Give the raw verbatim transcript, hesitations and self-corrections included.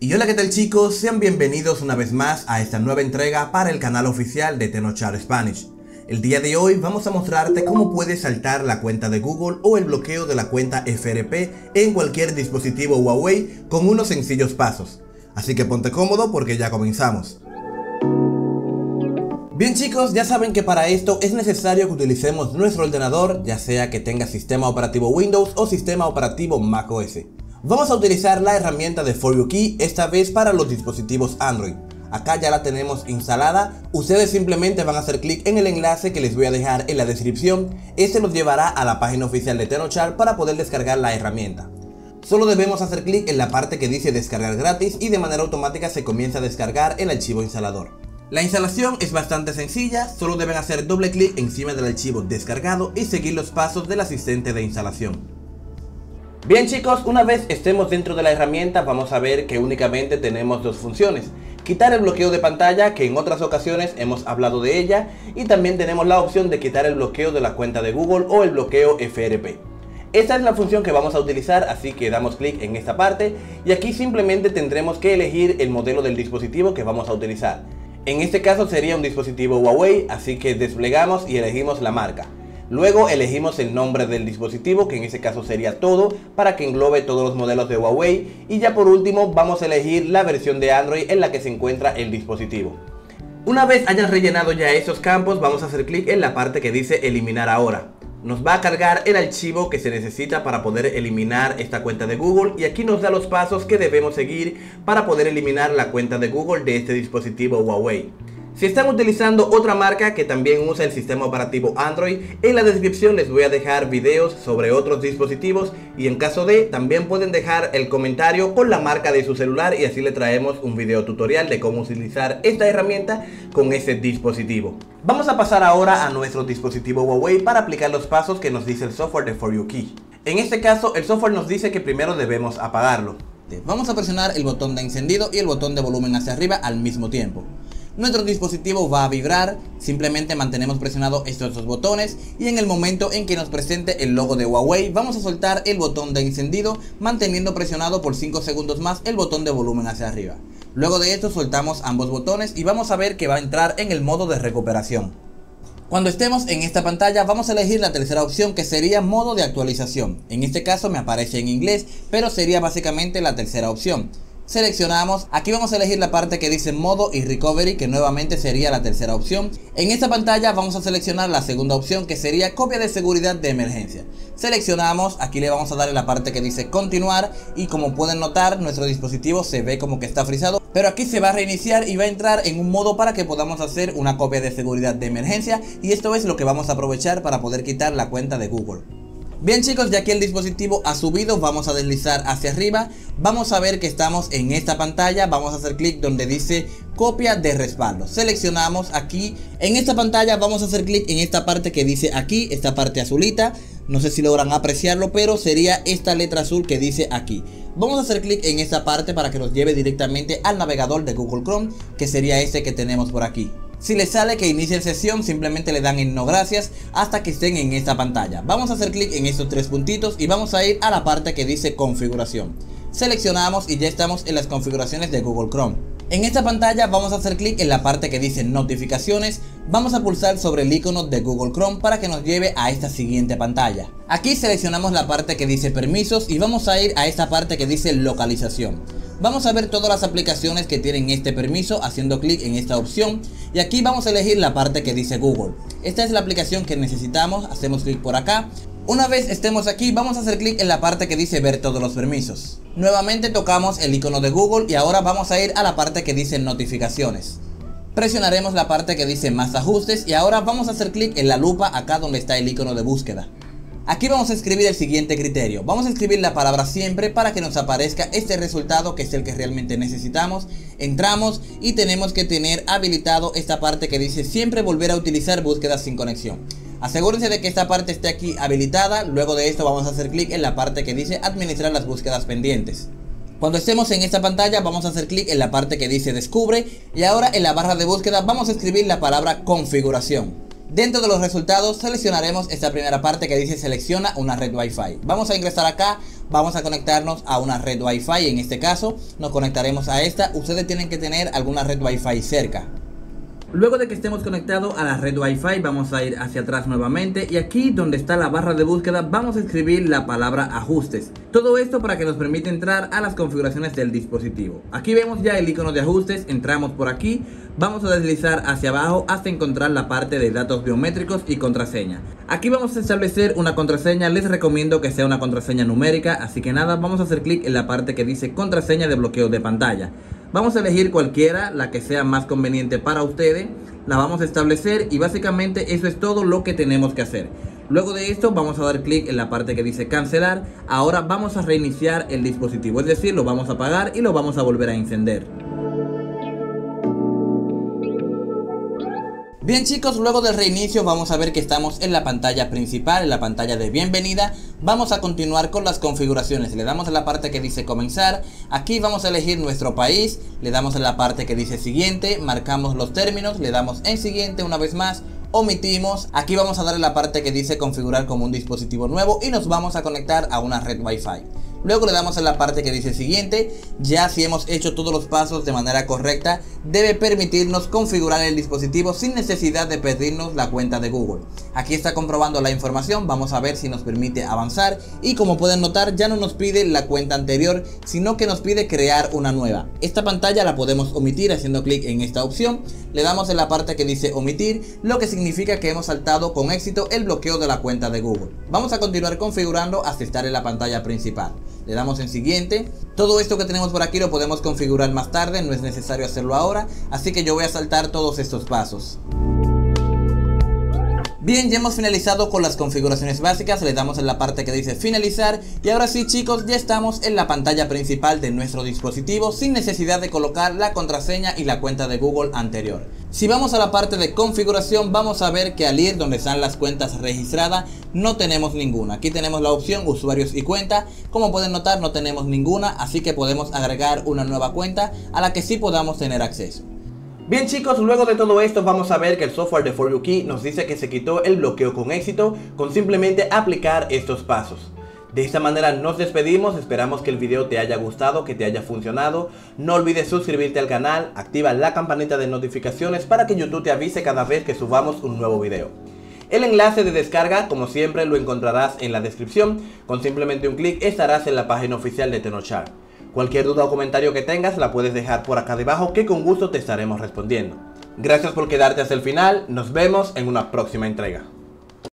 Y hola, ¿qué tal chicos? Sean bienvenidos una vez más a esta nueva entrega para el canal oficial de Tenochar Spanish. El día de hoy vamos a mostrarte cómo puedes saltar la cuenta de Google o el bloqueo de la cuenta F R P en cualquier dispositivo Huawei con unos sencillos pasos. Así que ponte cómodo porque ya comenzamos. Bien chicos, ya saben que para esto es necesario que utilicemos nuestro ordenador, ya sea que tenga sistema operativo Windows o sistema operativo macOS. Vamos a utilizar la herramienta de For You Key, esta vez para los dispositivos Android. Acá ya la tenemos instalada, ustedes simplemente van a hacer clic en el enlace que les voy a dejar en la descripción. Este los llevará a la página oficial de Tenochar para poder descargar la herramienta. Solo debemos hacer clic en la parte que dice descargar gratis y de manera automática se comienza a descargar el archivo instalador. La instalación es bastante sencilla, solo deben hacer doble clic encima del archivo descargado y seguir los pasos del asistente de instalación. Bien chicos, una vez estemos dentro de la herramienta vamos a ver que únicamente tenemos dos funciones. Quitar el bloqueo de pantalla, que en otras ocasiones hemos hablado de ella, y también tenemos la opción de quitar el bloqueo de la cuenta de Google o el bloqueo F R P. Esta es la función que vamos a utilizar, así que damos clic en esta parte y aquí simplemente tendremos que elegir el modelo del dispositivo que vamos a utilizar. En este caso sería un dispositivo Huawei, así que desplegamos y elegimos la marca. Luego elegimos el nombre del dispositivo, que en este caso sería todo, para que englobe todos los modelos de Huawei. Y ya por último vamos a elegir la versión de Android en la que se encuentra el dispositivo. Una vez hayan rellenado ya esos campos, vamos a hacer clic en la parte que dice eliminar ahora. Nos va a cargar el archivo que se necesita para poder eliminar esta cuenta de Google y aquí nos da los pasos que debemos seguir para poder eliminar la cuenta de Google de este dispositivo Huawei. Si están utilizando otra marca que también usa el sistema operativo Android, en la descripción les voy a dejar videos sobre otros dispositivos y en caso de, también pueden dejar el comentario con la marca de su celular y así le traemos un video tutorial de cómo utilizar esta herramienta con ese dispositivo. Vamos a pasar ahora a nuestro dispositivo Huawei para aplicar los pasos que nos dice el software de For You Key. En este caso el software nos dice que primero debemos apagarlo. Vamos a presionar el botón de encendido y el botón de volumen hacia arriba al mismo tiempo. Nuestro dispositivo va a vibrar, simplemente mantenemos presionados estos dos botones y en el momento en que nos presente el logo de Huawei vamos a soltar el botón de encendido manteniendo presionado por cinco segundos más el botón de volumen hacia arriba. Luego de esto soltamos ambos botones y vamos a ver que va a entrar en el modo de recuperación. Cuando estemos en esta pantalla vamos a elegir la tercera opción, que sería modo de actualización. En este caso me aparece en inglés, pero sería básicamente la tercera opción. Seleccionamos, aquí vamos a elegir la parte que dice modo y recovery, que nuevamente sería la tercera opción. En esta pantalla vamos a seleccionar la segunda opción, que sería copia de seguridad de emergencia. Seleccionamos, aquí le vamos a dar en la parte que dice continuar y como pueden notar nuestro dispositivo se ve como que está frisado, pero aquí se va a reiniciar y va a entrar en un modo para que podamos hacer una copia de seguridad de emergencia y esto es lo que vamos a aprovechar para poder quitar la cuenta de Google. Bien chicos, ya que el dispositivo ha subido, vamos a deslizar hacia arriba, vamos a ver que estamos en esta pantalla, vamos a hacer clic donde dice copia de respaldo, seleccionamos aquí, en esta pantalla vamos a hacer clic en esta parte que dice aquí, esta parte azulita, no sé si logran apreciarlo, pero sería esta letra azul que dice aquí. Vamos a hacer clic en esta parte para que nos lleve directamente al navegador de Google Chrome, que sería este que tenemos por aquí. Si les sale que inicie sesión, simplemente le dan en no gracias hasta que estén en esta pantalla. Vamos a hacer clic en estos tres puntitos y vamos a ir a la parte que dice configuración. Seleccionamos y ya estamos en las configuraciones de Google Chrome. En esta pantalla vamos a hacer clic en la parte que dice notificaciones, vamos a pulsar sobre el icono de Google Chrome para que nos lleve a esta siguiente pantalla. Aquí seleccionamos la parte que dice permisos y vamos a ir a esta parte que dice localización. Vamos a ver todas las aplicaciones que tienen este permiso haciendo clic en esta opción y aquí vamos a elegir la parte que dice Google. Esta es la aplicación que necesitamos, hacemos clic por acá. Una vez estemos aquí vamos a hacer clic en la parte que dice ver todos los permisos. Nuevamente tocamos el icono de Google y ahora vamos a ir a la parte que dice notificaciones. Presionaremos la parte que dice más ajustes y ahora vamos a hacer clic en la lupa acá donde está el icono de búsqueda. Aquí vamos a escribir el siguiente criterio, vamos a escribir la palabra siempre para que nos aparezca este resultado que es el que realmente necesitamos. Entramos y tenemos que tener habilitado esta parte que dice siempre volver a utilizar búsquedas sin conexión. Asegúrense de que esta parte esté aquí habilitada, luego de esto vamos a hacer clic en la parte que dice administrar las búsquedas pendientes. Cuando estemos en esta pantalla vamos a hacer clic en la parte que dice descubre y ahora en la barra de búsqueda vamos a escribir la palabra configuración. Dentro de los resultados seleccionaremos esta primera parte que dice selecciona una red Wi-Fi. Vamos a ingresar acá, vamos a conectarnos a una red Wi-Fi. En este caso nos conectaremos a esta. Ustedes tienen que tener alguna red Wi-Fi cerca. Luego de que estemos conectados a la red Wi-Fi, vamos a ir hacia atrás nuevamente y aquí donde está la barra de búsqueda vamos a escribir la palabra ajustes. Todo esto para que nos permita entrar a las configuraciones del dispositivo. Aquí vemos ya el icono de ajustes, entramos por aquí, vamos a deslizar hacia abajo hasta encontrar la parte de datos biométricos y contraseña. Aquí vamos a establecer una contraseña, les recomiendo que sea una contraseña numérica, así que nada, vamos a hacer clic en la parte que dice contraseña de bloqueo de pantalla. Vamos a elegir cualquiera, la que sea más conveniente para ustedes, la vamos a establecer y básicamente eso es todo lo que tenemos que hacer. Luego de esto vamos a dar clic en la parte que dice cancelar. Ahora vamos a reiniciar el dispositivo, es decir, lo vamos a apagar y lo vamos a volver a encender. Bien chicos, luego del reinicio vamos a ver que estamos en la pantalla principal, en la pantalla de bienvenida. Vamos a continuar con las configuraciones, le damos a la parte que dice comenzar. Aquí vamos a elegir nuestro país, le damos a la parte que dice siguiente, marcamos los términos, le damos en siguiente una vez más, omitimos. Aquí vamos a darle la parte que dice configurar como un dispositivo nuevo y nos vamos a conectar a una red Wi-Fi. Luego le damos a la parte que dice siguiente. Ya si hemos hecho todos los pasos de manera correcta, debe permitirnos configurar el dispositivo sin necesidad de pedirnos la cuenta de Google. Aquí está comprobando la información, vamos a ver si nos permite avanzar y como pueden notar ya no nos pide la cuenta anterior, sino que nos pide crear una nueva. Esta pantalla la podemos omitir haciendo clic en esta opción, le damos en la parte que dice omitir, lo que significa que hemos saltado con éxito el bloqueo de la cuenta de Google. Vamos a continuar configurando hasta estar en la pantalla principal. Le damos en siguiente. Todo esto que tenemos por aquí lo podemos configurar más tarde, no es necesario hacerlo ahora, así que yo voy a saltar todos estos pasos. Bien, ya hemos finalizado con las configuraciones básicas, le damos en la parte que dice finalizar y ahora sí chicos, ya estamos en la pantalla principal de nuestro dispositivo sin necesidad de colocar la contraseña y la cuenta de Google anterior. Si vamos a la parte de configuración vamos a ver que al ir donde están las cuentas registradas no tenemos ninguna. Aquí tenemos la opción usuarios y cuenta, como pueden notar no tenemos ninguna, así que podemos agregar una nueva cuenta a la que sí podamos tener acceso. Bien chicos, luego de todo esto vamos a ver que el software de For You Key nos dice que se quitó el bloqueo con éxito con simplemente aplicar estos pasos. De esta manera nos despedimos, esperamos que el video te haya gustado, que te haya funcionado. No olvides suscribirte al canal, activa la campanita de notificaciones para que YouTube te avise cada vez que subamos un nuevo video. El enlace de descarga, como siempre, lo encontrarás en la descripción. Con simplemente un clic estarás en la página oficial de Tenorshare. Cualquier duda o comentario que tengas la puedes dejar por acá debajo que con gusto te estaremos respondiendo. Gracias por quedarte hasta el final, nos vemos en una próxima entrega.